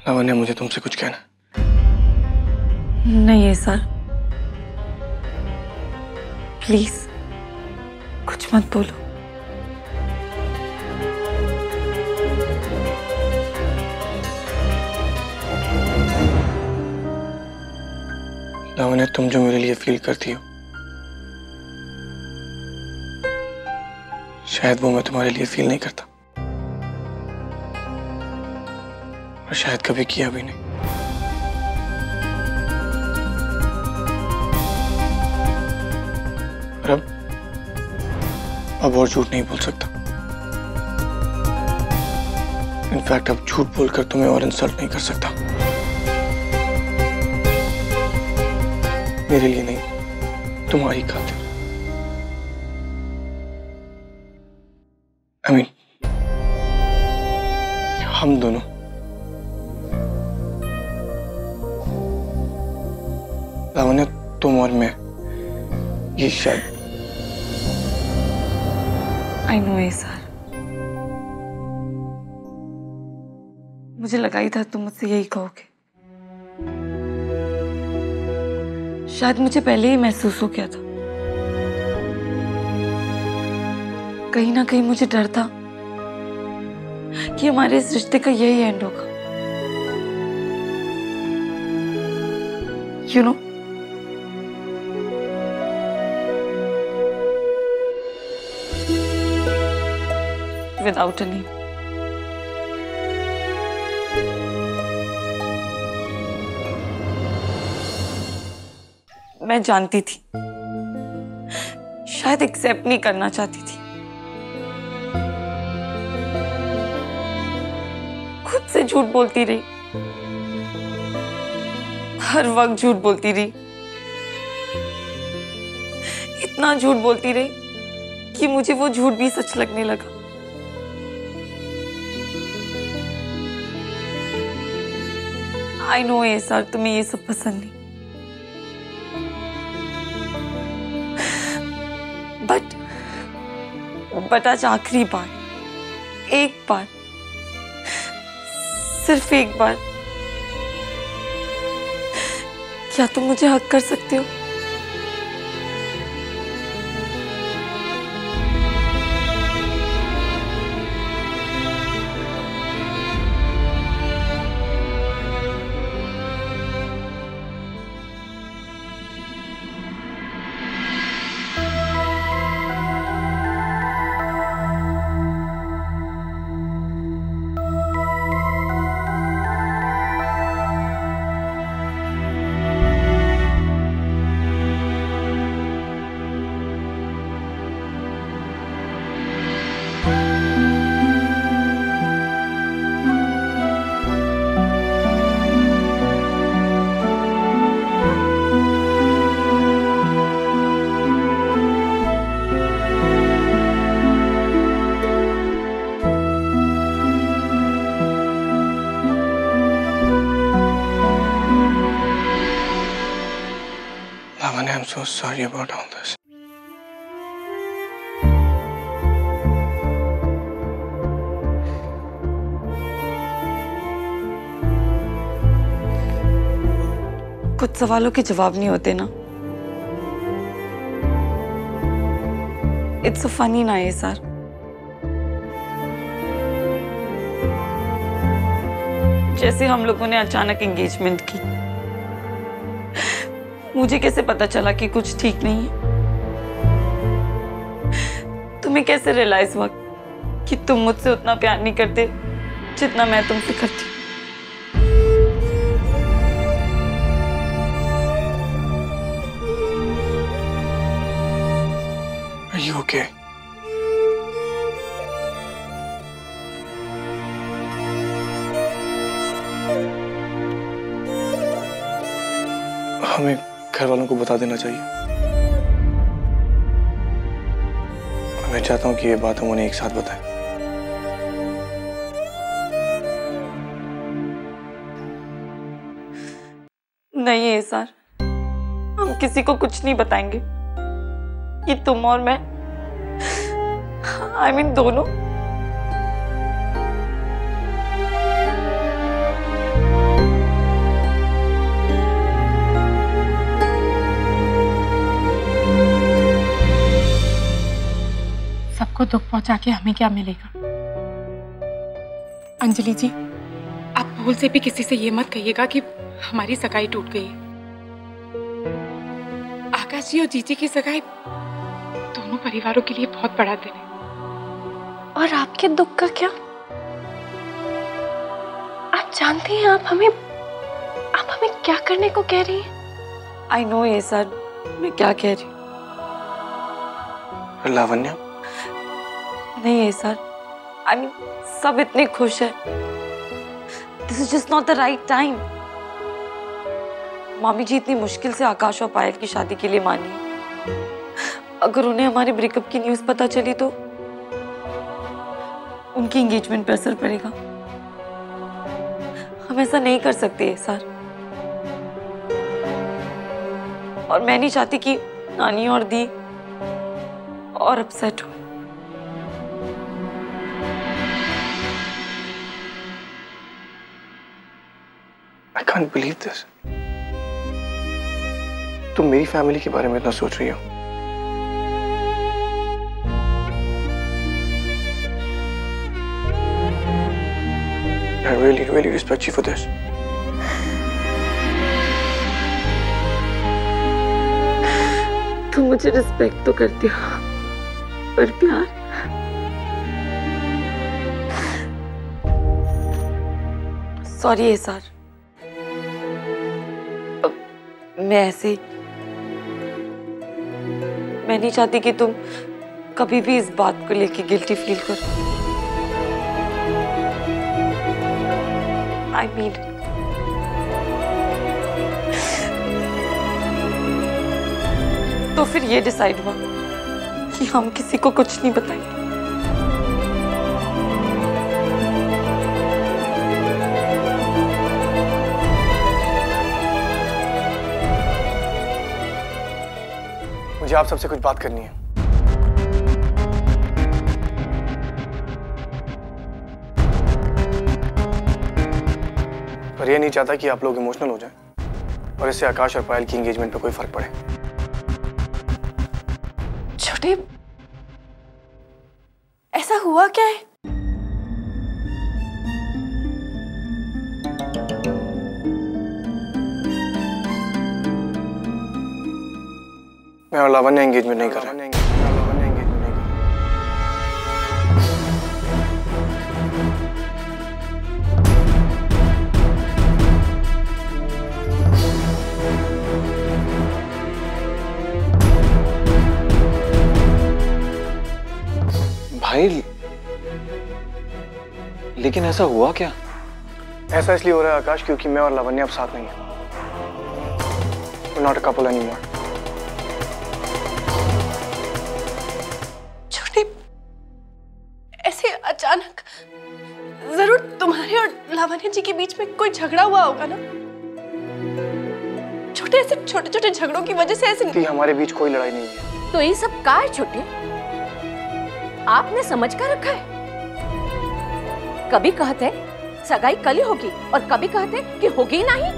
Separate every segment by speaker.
Speaker 1: लावण्या, मुझे तुमसे कुछ कहना।
Speaker 2: नहीं है सर, प्लीज कुछ मत बोलो।
Speaker 1: लावण्या, तुम जो मेरे लिए फील करती हो, शायद वो मैं तुम्हारे लिए फील नहीं करता, और शायद कभी किया भी नहीं। और अब और झूठ नहीं बोल सकता। इनफैक्ट अब झूठ बोलकर तुम्हें और इंसल्ट नहीं कर सकता। मेरे लिए नहीं, तुम्हारी खातिर। I mean, हम दोनों। लावण्या, तुम और मैं, ये शायद।
Speaker 2: आई नो है सर, मुझे लगा ही था तुम मुझसे यही कहोगे। शायद मुझे पहले ही महसूस हो गया था। कहीं ना कहीं मुझे डर था कि हमारे इस रिश्ते का यही एंड होगा। You know, without a name. मैं जानती थी, शायद एक्सेप्ट नहीं करना चाहती थी। खुद से झूठ बोलती रही, हर वक्त झूठ बोलती रही। इतना झूठ बोलती रही कि मुझे वो झूठ भी सच लगने लगा। आई नो है सर, तुम्हें ये सब पसंद नहीं, बट आज आखिरी बार, एक बार, सिर्फ एक बार, क्या तुम मुझे हक कर सकते हो?
Speaker 1: Lavanya, I'm so sorry about all this.
Speaker 2: कुछ सवालों के जवाब नहीं होते ना। इट्स फनी ना ये सर। जैसे हम लोगों ने अचानक एंगेजमेंट की, मुझे कैसे पता चला कि कुछ ठीक नहीं है? तुम्हें कैसे रियलाइज हुआ कि तुम मुझसे उतना प्यार नहीं करते जितना मैं तुमसे करती?
Speaker 1: Are you okay? हमें घर वालों को बता देना चाहिए। मैं चाहता हूँ कि ये बात हम उन्हें एक साथ बताएं।
Speaker 2: नहीं है सर, हम किसी को कुछ नहीं बताएंगे। ये तुम और मैं, I mean दोनों।
Speaker 3: को दुख पहुंचा के हमें क्या मिलेगा? अंजलि जी, आप भूल से भी किसी से ये मत कहिएगा कि हमारी सगाई टूट गई है। आकाश जी और जीजी की सगाई दोनों परिवारों के लिए बहुत बड़ा दिन है।
Speaker 2: और आपके दुख का क्या? आप जानती हैं आप हमें क्या करने को कह रही हैं? आई नो ये सर, मैं क्या कह रही हूँ।
Speaker 1: लावण्या,
Speaker 2: नहीं है सर, आई मीन सब इतने खुश है। This is just not the right time. मामी जी इतनी मुश्किल से आकाश और पायल की शादी के लिए मानी। अगर उन्हें हमारे ब्रेकअप की न्यूज़ पता चली तो उनकी एंगेजमेंट पर असर पड़ेगा। हम ऐसा नहीं कर सकते सर। और मैं नहीं चाहती कि नानी और दी और अपसेट हो।
Speaker 1: I can't believe this. तुम मेरी फैमिली के बारे में इतना सोच रही हो? I really respect you for this.
Speaker 2: तुम मुझे रिस्पेक्ट तो करती हो, पर प्यार? सॉरी है सर, मैं ऐसे ही, मैं नहीं चाहती कि तुम कभी भी इस बात को लेके गिल्टी फील करो। आई मीन तो फिर ये डिसाइड हुआ कि हम किसी को कुछ नहीं बताएंगे।
Speaker 1: मुझे आप सबसे कुछ बात करनी है। पर यह नहीं चाहता कि आप लोग इमोशनल हो जाएं और इससे आकाश और पायल की एंगेजमेंट पे कोई फर्क पड़े।
Speaker 2: छोटे, ऐसा हुआ क्या है?
Speaker 1: मैं और लावण्या एंगेजमेंट नहीं कर रहा। भाई, लेकिन ऐसा हुआ क्या? ऐसा इसलिए हो रहा है आकाश क्योंकि मैं और लावण्या अब साथ नहीं है। We're not a couple anymore.
Speaker 4: छोटे, ऐसे अचानक जरूर तुम्हारे और लावण्या जी के बीच में कोई झगड़ा हुआ होगा ना? छोटे, ऐसे छोटे छोटे झगड़ों की वजह से ऐसे
Speaker 1: हमारे बीच कोई लड़ाई नहीं हुई है।
Speaker 5: तो ये सब का है छोटे? आपने समझ कर रखा है। कभी कहते सगाई कल ही होगी और कभी कहते कि होगी ही नहीं।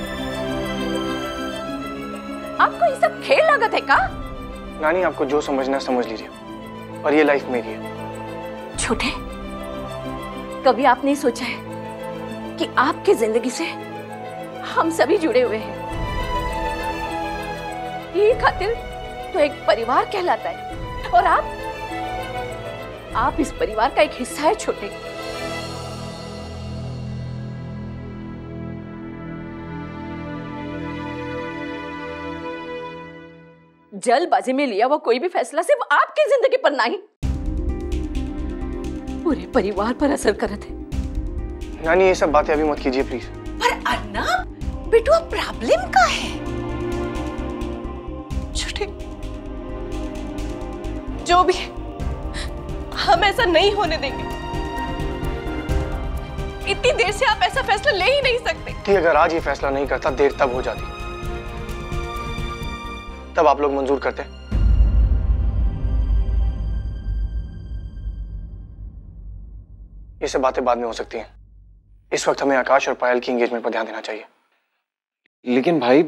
Speaker 5: आपको ये सब खेल लागत है का?
Speaker 1: नानी, आपको जो समझना है समझ लीजिए, और ये लाइफ मेरी है।
Speaker 5: छोटे, कभी आपने सोचा है कि आपकी जिंदगी से हम सभी जुड़े हुए हैं? ये खातिर तो एक परिवार कहलाता है और आप इस परिवार का एक हिस्सा है छोटे। जल्दबाजी में लिया हुआ कोई भी फैसला सिर्फ आपकी जिंदगी पर नहीं, पूरे परिवार पर असर करत है।
Speaker 1: नानी, ये सब बातें अभी मत कीजिए प्लीज।
Speaker 4: पर अर्नब, बेटू प्रॉब्लम का है? छोटे, जो भी है, हम ऐसा नहीं होने देंगे। इतनी देर से आप ऐसा फैसला ले ही नहीं सकते।
Speaker 1: ठीक, अगर आज ये फैसला नहीं करता, देर तब हो जाती, तब आप लोग मंजूर करते। ये सब बातें बाद में हो सकती हैं। इस वक्त हमें आकाश और पायल की एंगेजमेंट पर ध्यान देना चाहिए। लेकिन भाई,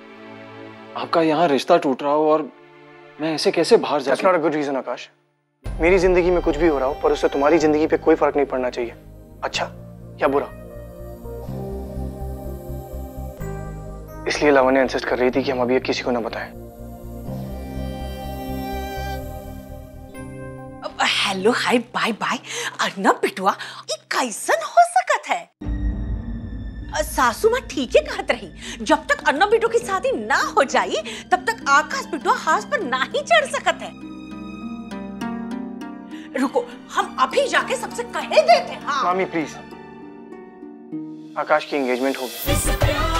Speaker 1: आपका यहाँ रिश्ता टूट रहा हो और मैं ऐसे कैसे बाहर जा? That's not a good reason, आकाश। मेरी जिंदगी में कुछ भी हो रहा हो, पर उससे तुम्हारी जिंदगी पे कोई फर्क नहीं पड़ना चाहिए, अच्छा या बुरा। इसलिए लावण्या इंसिस्ट कर रही थी कि हम अभी किसी को ना बताएं।
Speaker 6: Hello hi bye bye. Arnab Bitua, ये कैसन हो सकत है? सासू माँ ठीक है कहत रही, जब तक अर्नब बिटू की शादी ना हो जाई तब तक आकाश बिटुआ हाथ पर ना ही चढ़ सकत है। रुको, हम अभी जाके सबसे कहे देते हैं। हाँ
Speaker 1: मामी प्लीज, आकाश की एंगेजमेंट होगी।